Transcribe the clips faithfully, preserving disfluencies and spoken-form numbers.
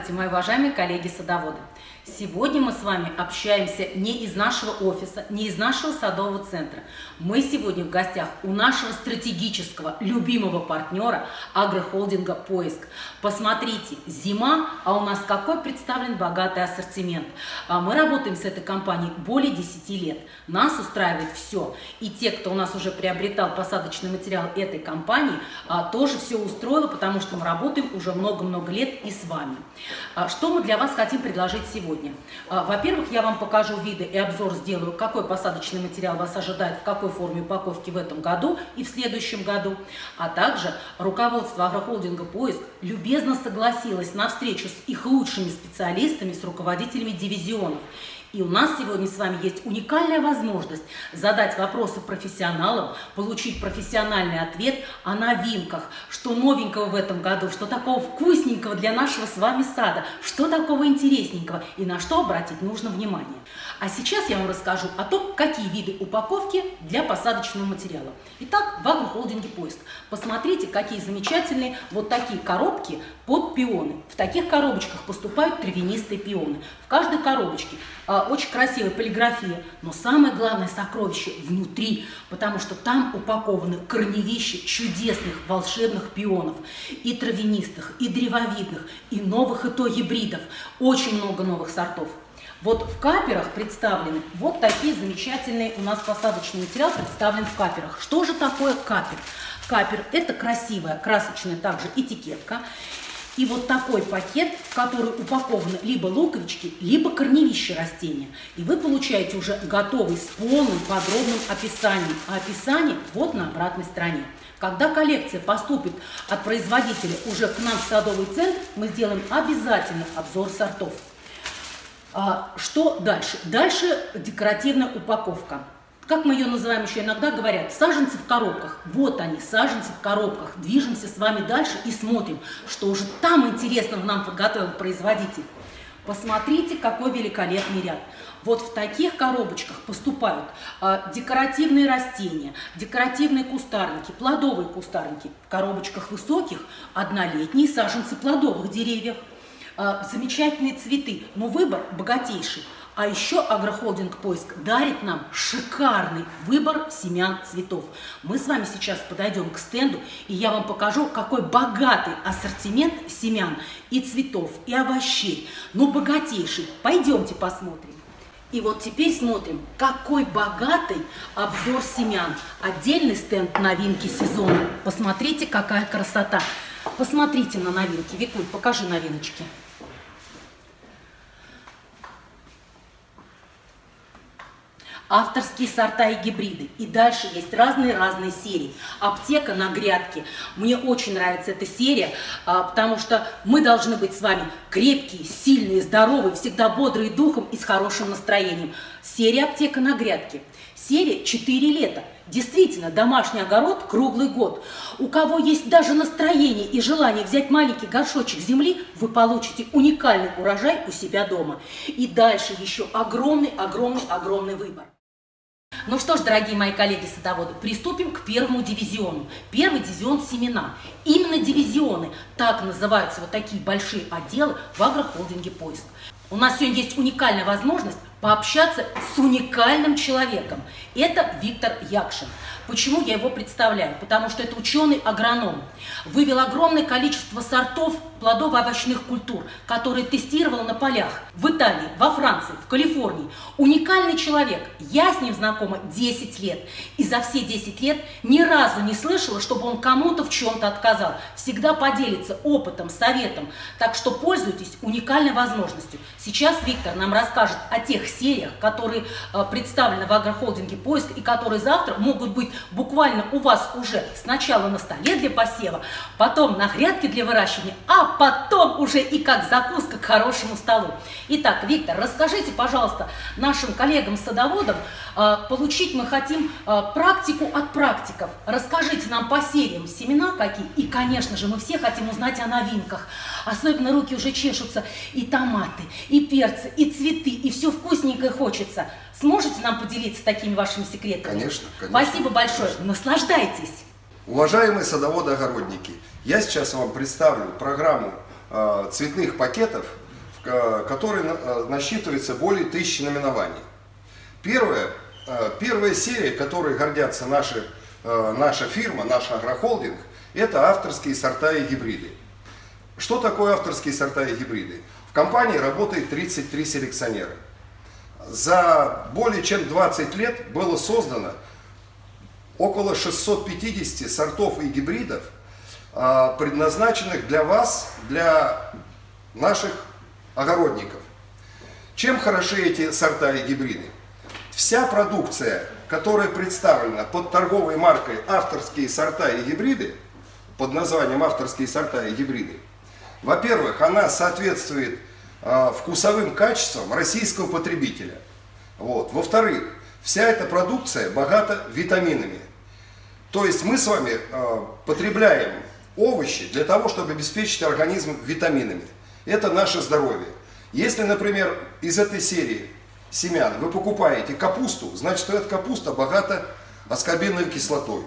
Здравствуйте, мои уважаемые коллеги-садоводы! Сегодня мы с вами общаемся не из нашего офиса, не из нашего садового центра. Мы сегодня в гостях у нашего стратегического, любимого партнера агрохолдинга «Поиск». Посмотрите, зима, а у нас какой представлен богатый ассортимент. Мы работаем с этой компанией более десяти лет. Нас устраивает все. И те, кто у нас уже приобретал посадочный материал этой компании, тоже все устроило, потому что мы работаем уже много-много лет и с вами. Что мы для вас хотим предложить сегодня? Во-первых, я вам покажу виды и обзор сделаю, какой посадочный материал вас ожидает, в какой форме упаковки в этом году и в следующем году. А также руководство агрохолдинга «Поиск» любезно согласилось на встречу с их лучшими специалистами, с руководителями дивизионов. И у нас сегодня с вами есть уникальная возможность задать вопросы профессионалам, получить профессиональный ответ о новинках, что новенького в этом году, что такого вкусненького для нашего с вами сада, что такого интересненького и на что обратить нужно внимание. А сейчас я вам расскажу о том, какие виды упаковки для посадочного материала. Итак, в агрохолдинге «Поиск». Посмотрите, какие замечательные вот такие коробки под пионы. В таких коробочках поступают травянистые пионы. В каждой коробочке а, очень красивая полиграфия, но самое главное сокровище внутри, потому что там упакованы корневища чудесных волшебных пионов, и травянистых, и древовидных, и новых, и то гибридов. Очень много новых сортов. Вот в каперах представлены вот такие замечательные у нас посадочный материал представлен в каперах. Что же такое капер? Капер – это красивая красочная также этикетка. И вот такой пакет, в который упакованы либо луковички, либо корневища растения. И вы получаете уже готовый с полным подробным описанием. А описание вот на обратной стороне. Когда коллекция поступит от производителя уже к нам в садовый центр, мы сделаем обязательно обзор сортов. А что дальше? Дальше декоративная упаковка. Как мы ее называем еще иногда, говорят, саженцы в коробках. Вот они, саженцы в коробках. Движемся с вами дальше и смотрим, что уже там интересного нам подготовил производитель. Посмотрите, какой великолепный ряд. Вот в таких коробочках поступают а, декоративные растения, декоративные кустарники, плодовые кустарники. В коробочках высоких однолетние саженцы плодовых деревьев. А, замечательные цветы, но выбор богатейший. А еще агрохолдинг «Поиск» дарит нам шикарный выбор семян цветов. Мы с вами сейчас подойдем к стенду, и я вам покажу, какой богатый ассортимент семян и цветов, и овощей. Ну, богатейший. Пойдемте посмотрим. И вот теперь смотрим, какой богатый обзор семян. Отдельный стенд новинки сезона. Посмотрите, какая красота. Посмотрите на новинки. Викуль, покажи новиночки. Авторские сорта и гибриды. И дальше есть разные-разные серии. Аптека на грядке. Мне очень нравится эта серия, потому что мы должны быть с вами крепкие, сильные, здоровые, всегда бодрые духом и с хорошим настроением. Серия «Аптека на грядке». Серия «Четыре лета». Действительно, домашний огород круглый год. У кого есть даже настроение и желание взять маленький горшочек земли, вы получите уникальный урожай у себя дома. И дальше еще огромный-огромный-огромный выбор. Ну что ж, дорогие мои коллеги-садоводы, приступим к первому дивизиону. Первый дивизион – семена. Именно дивизионы, так называются вот такие большие отделы в агрохолдинге «Поиск». У нас сегодня есть уникальная возможность пообщаться с уникальным человеком. Это Виктор Якшин. Почему я его представляю? Потому что это ученый-агроном. Вывел огромное количество сортов плодово-овощных культур, которые тестировал на полях в Италии, во Франции, в Калифорнии. Уникальный человек. Я с ним знакома десять лет. И за все десять лет ни разу не слышала, чтобы он кому-то в чем-то отказал. Всегда поделится опытом, советом. Так что пользуйтесь уникальной возможностью. Сейчас Виктор нам расскажет о тех сериях, которые э, представлены в агрохолдинге «Поиск» и которые завтра могут быть буквально у вас уже сначала на столе для посева, потом на грядке для выращивания, а потом уже и как закуска к хорошему столу. Итак, Виктор, расскажите, пожалуйста, нашим коллегам-садоводам, э, получить мы хотим э, практику от практиков. Расскажите нам по сериям семена какие, и, конечно же, мы все хотим узнать о новинках. Особенно руки уже чешутся, и томаты, и перцы, и цветы, и все вкусненькое хочется. Сможете нам поделиться такими вашими секретами? Конечно, конечно. Спасибо большое. Конечно. Наслаждайтесь. Уважаемые садоводы-огородники, я сейчас вам представлю программу цветных пакетов, которые насчитывается более тысячи наименований. Первая, первая серия, которой гордятся наши, наша фирма, наш агрохолдинг, это авторские сорта и гибриды. Что такое авторские сорта и гибриды? В компании работает тридцать три селекционера. За более чем двадцать лет было создано около шестисот пятидесяти сортов и гибридов, предназначенных для вас, для наших огородников. Чем хороши эти сорта и гибриды? Вся продукция, которая представлена под торговой маркой «Авторские сорта и гибриды», под названием «Авторские сорта и гибриды», во-первых, она соответствует э, вкусовым качествам российского потребителя. Вот. Во-вторых, вся эта продукция богата витаминами. То есть мы с вами э, потребляем овощи для того, чтобы обеспечить организм витаминами. Это наше здоровье. Если, например, из этой серии семян вы покупаете капусту, значит, эта капуста богата аскорбиновой кислотой.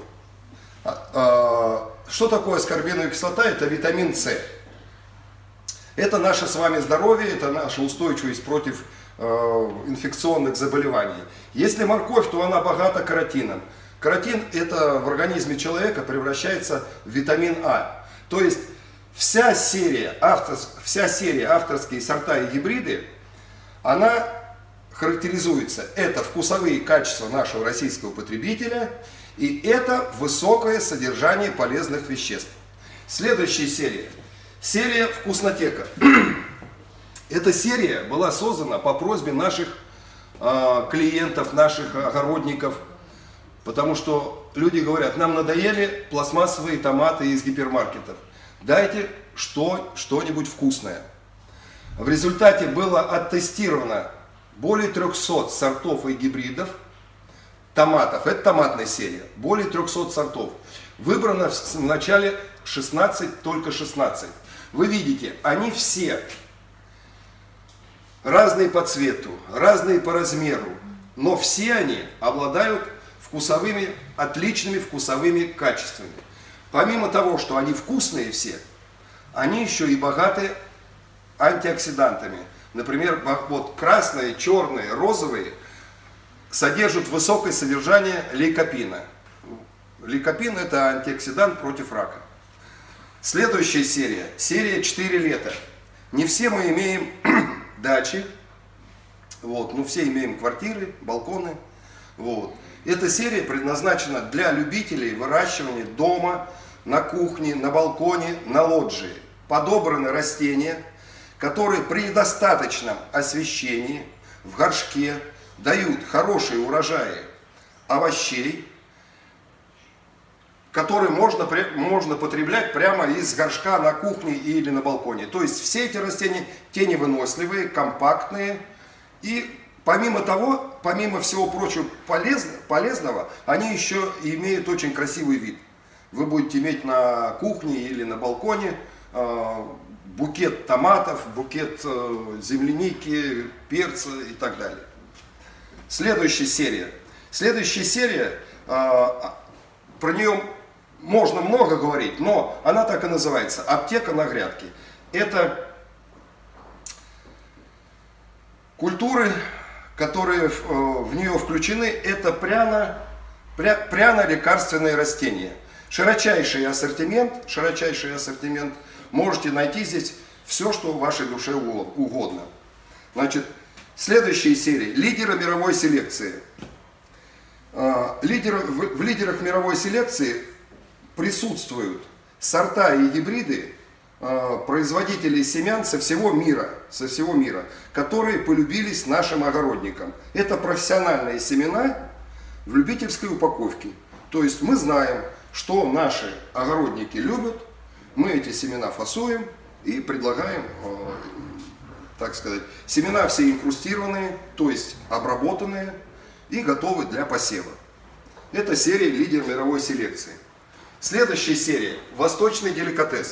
Что такое аскорбиновая кислота? Это витамин С. Это наше с вами здоровье, это наша устойчивость против инфекционных заболеваний. Если морковь, то она богата каротином. Каротин это в организме человека превращается в витамин А. То есть вся серия, автор, вся серия авторские сорта и гибриды, она характеризуется, это вкусовые качества нашего российского потребителя и это высокое содержание полезных веществ. Следующая серия, серия вкуснотека. Эта серия была создана по просьбе наших э, клиентов, наших огородников, потому что люди говорят, нам надоели пластмассовые томаты из гипермаркетов. Дайте что, что-нибудь вкусное. В результате было оттестировано более трёхсот сортов и гибридов томатов. Это томатная серия. Более трёхсот сортов. Выбрано в начале шестнадцать, только шестнадцать. Вы видите, они все разные по цвету, разные по размеру, но все они обладают вкусовыми, отличными вкусовыми качествами. Помимо того, что они вкусные все, они еще и богаты антиоксидантами. Например, вот красные, черные, розовые содержат высокое содержание лейкопина. Лейкопин это антиоксидант против рака. Следующая серия, серия четыре лета. Не все мы имеем дачи, вот, но все имеем квартиры, балконы. Вот. Эта серия предназначена для любителей выращивания дома, на кухне, на балконе, на лоджии. Подобраны растения, которые при достаточном освещении в горшке дают хорошие урожаи овощей, которые можно, можно потреблять прямо из горшка на кухне или на балконе. То есть все эти растения теневыносливые, компактные и помимо того, помимо всего прочего полезного, они еще имеют очень красивый вид. Вы будете иметь на кухне или на балконе э, букет томатов, букет э, земляники, перца и так далее. Следующая серия. Следующая серия, э, про нее можно много говорить, но она так и называется «Аптека на грядке». Это культуры, которые в, в нее включены, это пряно, пря, пряно-лекарственные растения. Широчайший ассортимент, широчайший ассортимент, можете найти здесь все, что вашей душе угодно. Значит, следующая серия. Лидеры мировой селекции. Лидеры, в, в лидерах мировой селекции присутствуют сорта и гибриды производителей семян со всего мира, со всего мира, которые полюбились нашим огородникам. Это профессиональные семена в любительской упаковке. То есть мы знаем, что наши огородники любят, мы эти семена фасуем и предлагаем, так сказать, семена все инкрустированные, то есть обработанные и готовы для посева. Это серия «Лидер мировой селекции». Следующая серия «Восточный деликатес».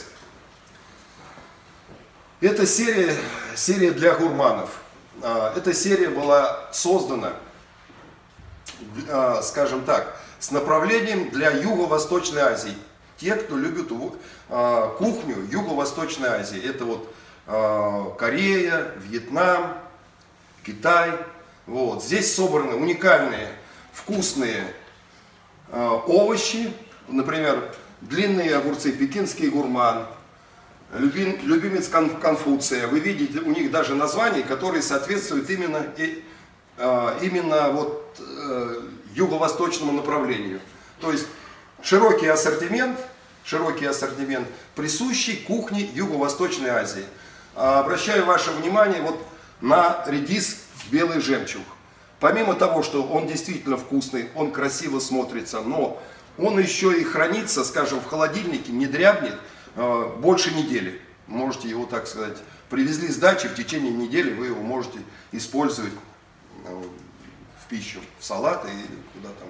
Это серия, серия для гурманов. Эта серия была создана, скажем так, с направлением для Юго-Восточной Азии. те, кто любит э, кухню Юго-Восточной Азии. Это вот э, Корея, Вьетнам, Китай. Вот. Здесь собраны уникальные, вкусные э, овощи, например, длинные огурцы, пекинский гурман, любим, любимец Конфуция. Вы видите, у них даже названия, которые соответствуют именно, и, э, именно вот, э, юго-восточному направлению. То есть широкий ассортимент, широкий ассортимент, присущий кухне Юго-Восточной Азии. А, обращаю ваше внимание вот на редис белый жемчуг. Помимо того, что он действительно вкусный, он красиво смотрится, но он еще и хранится, скажем, в холодильнике, не дрябнет э, больше недели. Можете его, так сказать, привезли с дачи, в течение недели вы его можете использовать э, в пищу, в салаты или куда там.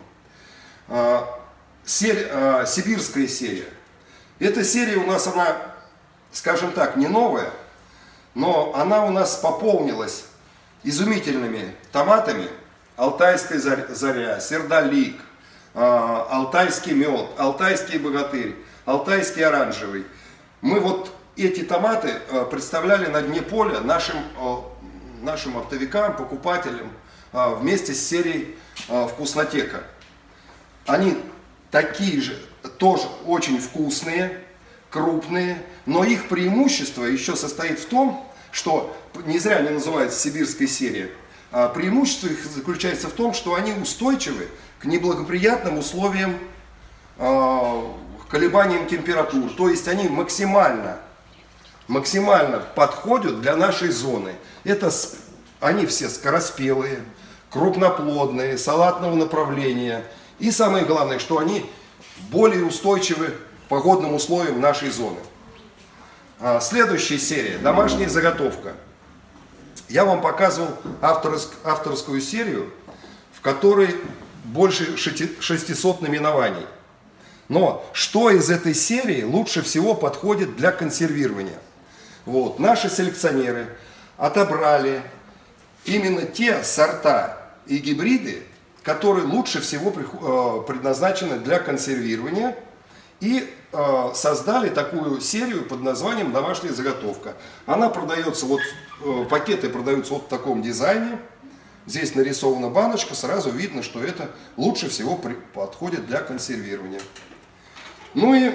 Э, серия, э, сибирская серия. Эта серия у нас, она, скажем так, не новая, но она у нас пополнилась изумительными томатами. Алтайская заря, сердолик, алтайский мед, алтайский богатырь, алтайский оранжевый. Мы вот эти томаты представляли на дне поля нашим, нашим оптовикам, покупателям вместе с серией вкуснотека. Они такие же, тоже очень вкусные, крупные, но их преимущество еще состоит в том, что не зря они называются сибирская серия. А преимущество их заключается в том, что они устойчивы к неблагоприятным условиям, э, колебаниям температур. То есть они максимально, максимально подходят для нашей зоны. Это, они все скороспелые, крупноплодные, салатного направления. И самое главное, что они более устойчивы к погодным условиям нашей зоны. А, следующая серия, домашняя заготовка. Я вам показывал авторск, авторскую серию, в которой больше шестисот наименований. Но что из этой серии лучше всего подходит для консервирования? Вот, наши селекционеры отобрали именно те сорта и гибриды, которые лучше всего предназначены для консервирования, и э, создали такую серию под названием «Домашняя заготовка». Она продается, вот э, пакеты продаются вот в таком дизайне. Здесь нарисована баночка, сразу видно, что это лучше всего при, подходит для консервирования. Ну и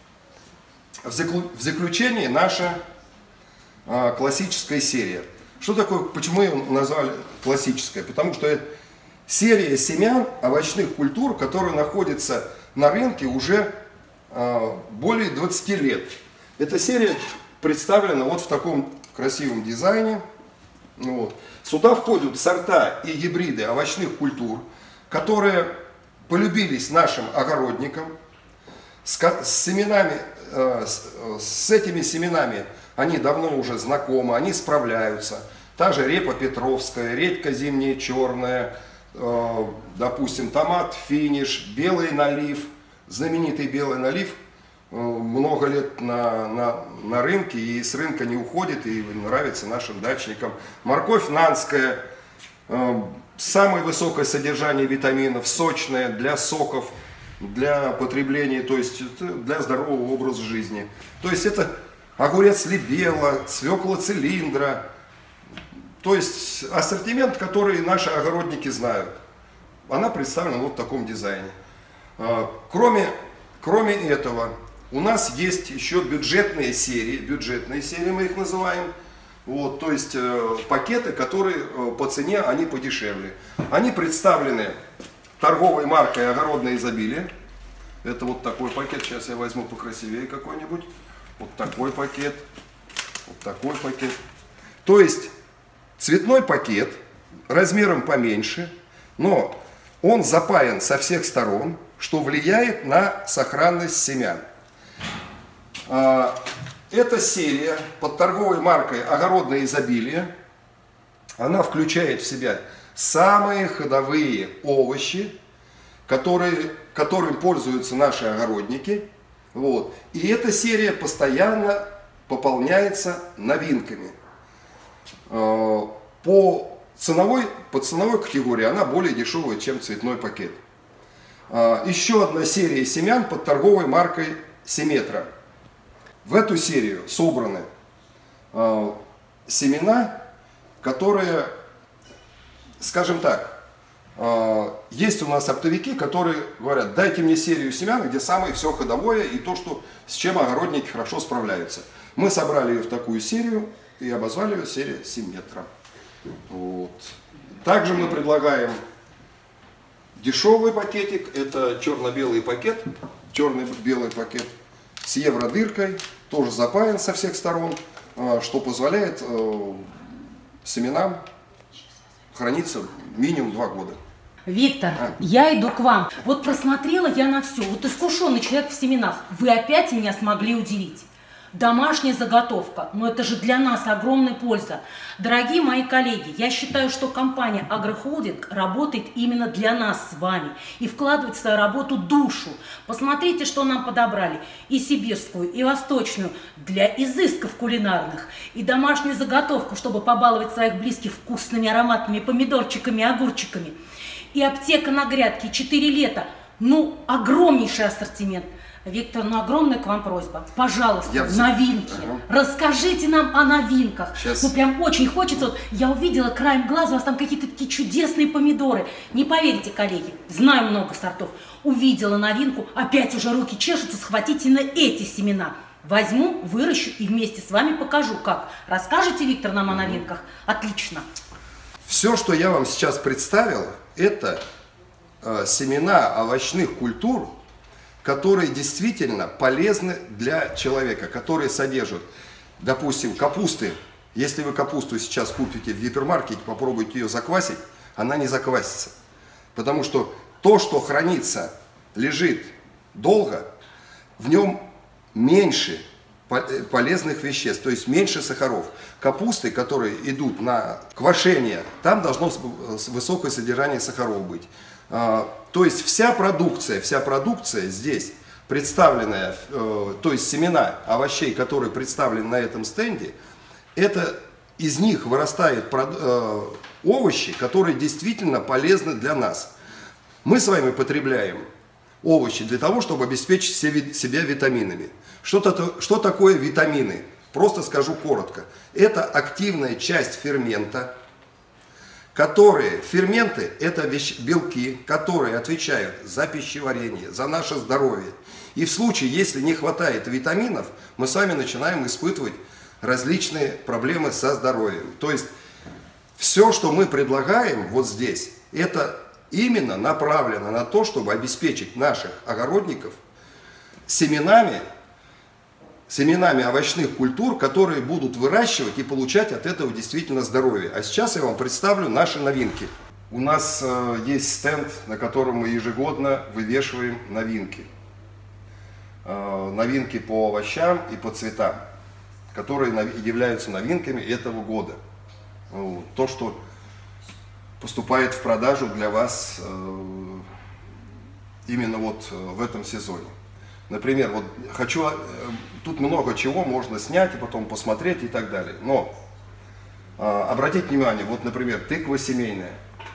в, заклю, в заключение наша э, классическая серия. Что такое, почему ее назвали классическая? Потому что это серия семян овощных культур, которые находятся на рынке уже более двадцати лет. Эта серия представлена вот в таком красивом дизайне. Вот. Сюда входят сорта и гибриды овощных культур, которые полюбились нашим огородникам. С, с семенами, э, с, с этими семенами они давно уже знакомы, они справляются. Та же репа петровская, редька зимняя черная, э, допустим, томат финиш, белый налив. Знаменитый белый налив много лет на, на, на рынке и с рынка не уходит и нравится нашим дачникам. Морковь нанская, самое высокое содержание витаминов, сочная, для соков, для потребления, то есть для здорового образа жизни. То есть это огурец либела, свекла цилиндра, то есть ассортимент, который наши огородники знают. Она представлена вот в таком дизайне. Кроме, кроме этого, у нас есть еще бюджетные серии, бюджетные серии мы их называем, вот, то есть э, пакеты, которые э, по цене, они подешевле. Они представлены торговой маркой «Огородное изобилие». Это вот такой пакет, сейчас я возьму покрасивее какой-нибудь, вот такой пакет, вот такой пакет. То есть цветной пакет, размером поменьше, но он запаян со всех сторон, что влияет на сохранность семян. Эта серия под торговой маркой «Огородное изобилие», она включает в себя самые ходовые овощи, которые, которым пользуются наши огородники. Вот. И эта серия постоянно пополняется новинками. По ценовой, по ценовой категории она более дешевая, чем цветной пакет. Еще одна серия семян под торговой маркой Симметра. В эту серию собраны э, семена, которые, скажем так, э, есть у нас оптовики, которые говорят: дайте мне серию семян, где самое все ходовое и то, что, с чем огородники хорошо справляются. Мы собрали ее в такую серию и обозвали ее серия Симметра. Вот. Также мы предлагаем дешевый пакетик, это черно-белый пакет, черный-белый пакет с евро-дыркой, тоже запаян со всех сторон, что позволяет семенам храниться минимум два года. Виктор, а. я иду к вам. Вот просмотрела я на все. Вот искушенный человек в семенах. Вы опять меня смогли удивить. Домашняя заготовка, но это же для нас огромная польза. Дорогие мои коллеги, я считаю, что компания Агрохолдинг работает именно для нас с вами и вкладывает в свою работу душу. Посмотрите, что нам подобрали. И сибирскую, и восточную, для изысков кулинарных, и домашнюю заготовку, чтобы побаловать своих близких вкусными ароматными помидорчиками и огурчиками. И аптека на грядке, четыре лета. Ну, огромнейший ассортимент. Виктор, ну огромная к вам просьба. Пожалуйста, я новинки. Ага. Расскажите нам о новинках. Сейчас. Ну прям очень хочется. Вот, я увидела краем глаза, у вас там какие-то такие чудесные помидоры. Не поверите, коллеги, знаю много сортов. Увидела новинку, опять уже руки чешутся, схватите на эти семена. Возьму, выращу и вместе с вами покажу, как. Расскажете, Виктор, нам о новинках? Отлично. Все, что я вам сейчас представил, это э, семена овощных культур, которые действительно полезны для человека, которые содержат, допустим, капусты. Если вы капусту сейчас купите в гипермаркете, попробуйте ее заквасить, она не заквасится. Потому что то, что хранится, лежит долго, в нем меньше полезных веществ, то есть меньше сахаров. Капусты, которые идут на квашение, там должно высокое содержание сахаров быть. То есть вся продукция, вся продукция здесь представленная, то есть семена овощей, которые представлены на этом стенде, это из них вырастают овощи, которые действительно полезны для нас. Мы с вами потребляем овощи для того, чтобы обеспечить себя витаминами. Что, что такое витамины? Просто скажу коротко. Это активная часть фермента, которые, ферменты – это вещь, белки, которые отвечают за пищеварение, за наше здоровье. И в случае, если не хватает витаминов, мы с вами начинаем испытывать различные проблемы со здоровьем. То есть, все, что мы предлагаем вот здесь, это именно направлено на то, чтобы обеспечить наших огородников семенами, семенами овощных культур, которые будут выращивать и получать от этого действительно здоровье. А сейчас я вам представлю наши новинки. У нас э, есть стенд, на котором мы ежегодно вывешиваем новинки. Э, новинки по овощам и по цветам, которые являются новинками этого года. Э, то, что поступает в продажу для вас э, именно вот в этом сезоне. Например, вот хочу, тут много чего можно снять и потом посмотреть и так далее. Но э, обратите внимание, вот, например, тыква семейная.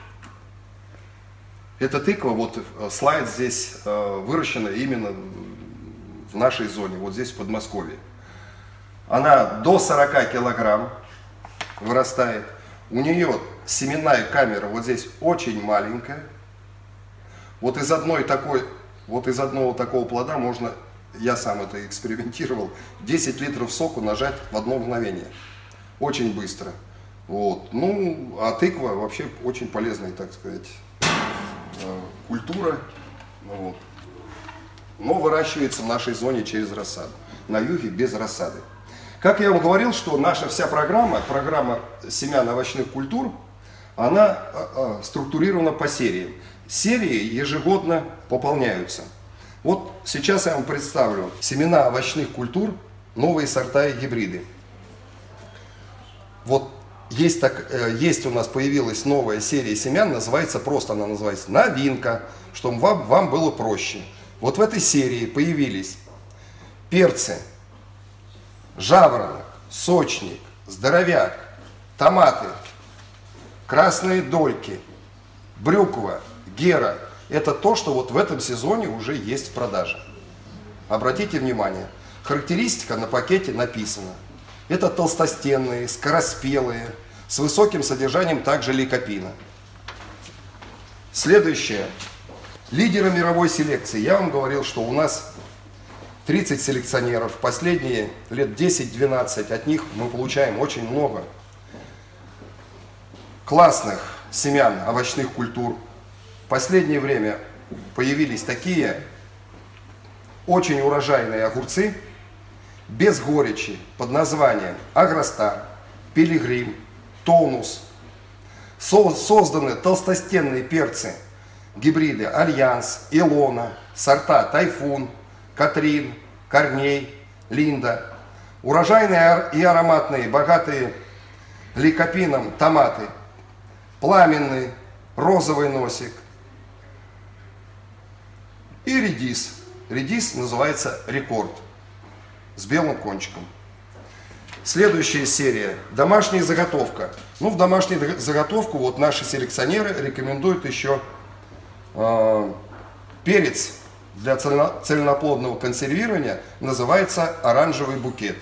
Эта тыква, вот слайд здесь э, выращена именно в нашей зоне, вот здесь в Подмосковье. Она до сорока килограмм вырастает. У нее семенная камера вот здесь очень маленькая. Вот из одной такой... Вот из одного такого плода можно, я сам это экспериментировал, десять литров соку нажать в одно мгновение. Очень быстро. Вот. Ну, а тыква вообще очень полезная, так сказать, культура. Вот. Но выращивается в нашей зоне через рассаду. На юге без рассады. Как я вам говорил, что наша вся программа, программа семян овощных культур, она структурирована по сериям. Серии ежегодно пополняются. Вот сейчас я вам представлю семена овощных культур, новые сорта и гибриды. Вот есть, так, есть у нас появилась новая серия семян, называется просто, она называется новинка, чтобы вам, вам было проще. Вот в этой серии появились перцы, жаворонок, сочник, здоровяк, томаты, красные дольки, брюква, гера. Это то, что вот в этом сезоне уже есть в продаже. Обратите внимание, характеристика на пакете написана. Это толстостенные, скороспелые, с высоким содержанием также лейкопина. Следующее. Лидеры мировой селекции. Я вам говорил, что у нас тридцать селекционеров. Последние лет десять-двенадцать от них мы получаем очень много классных семян овощных культур. В последнее время появились такие очень урожайные огурцы без горечи под названием Агростар, Пилигрим, Тонус. Со созданы толстостенные перцы, гибриды Альянс, Илона, сорта Тайфун, Катрин, Корней, Линда. Урожайные и ароматные, богатые лейкопином томаты. Пламенный, розовый носик. И редис. Редис называется Рекорд. С белым кончиком. Следующая серия. Домашняя заготовка. Ну, в домашнюю заготовку вот наши селекционеры рекомендуют еще э, перец для цельноплодного консервирования. Называется оранжевый букет.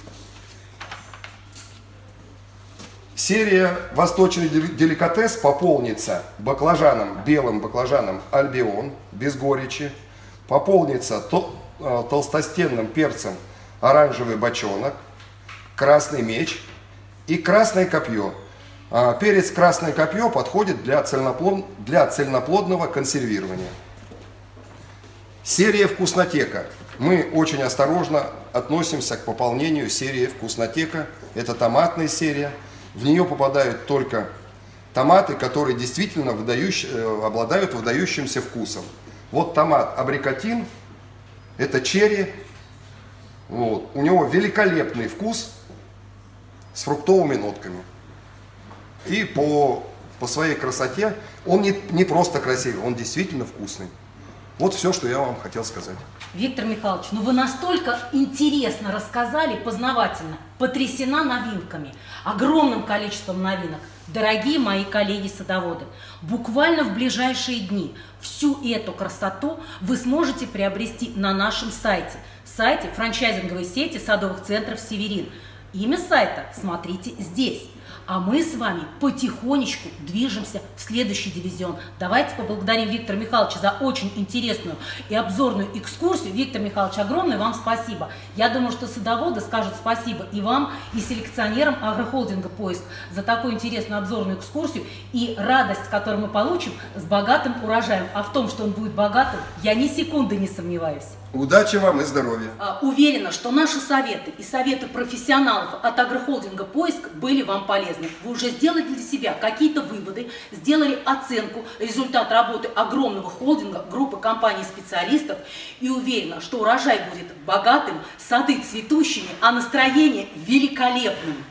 Серия «Восточный деликатес» пополнится баклажаном, белым баклажаном Альбион, без горечи. Пополнится тол толстостенным перцем оранжевый бочонок, красный меч и красное копье. Перец красное копье подходит для, цельноплод... для цельноплодного консервирования. Серия «Вкуснотека». Мы очень осторожно относимся к пополнению серии «Вкуснотека». Это томатная серия. В нее попадают только томаты, которые действительно выдающ... обладают выдающимся вкусом. Вот томат абрикотин, это черри. Вот. У него великолепный вкус с фруктовыми нотками. И по, по своей красоте он не, не просто красивый, он действительно вкусный. Вот все, что я вам хотел сказать. Виктор Михайлович, ну вы настолько интересно рассказали, познавательно, потрясена новинками, огромным количеством новинок. Дорогие мои коллеги-садоводы, буквально в ближайшие дни всю эту красоту вы сможете приобрести на нашем сайте, сайте франчайзинговой сети садовых центров «Северин». Имя сайта смотрите здесь. А мы с вами потихонечку движемся в следующий дивизион. Давайте поблагодарим Виктора Михайловича за очень интересную и обзорную экскурсию. Виктор Михайлович, огромное вам спасибо. Я думаю, что садоводы скажут спасибо и вам, и селекционерам агрохолдинга «Поиск» за такую интересную обзорную экскурсию и радость, которую мы получим с богатым урожаем. А в том, что он будет богатым, я ни секунды не сомневаюсь. Удачи вам и здоровья. Уверена, что наши советы и советы профессионалов от агрохолдинга «Поиск» были вам полезны. Вы уже сделали для себя какие-то выводы, сделали оценку, результат работы огромного холдинга, группы компаний-специалистов, и уверена, что урожай будет богатым, сады цветущими, а настроение великолепным.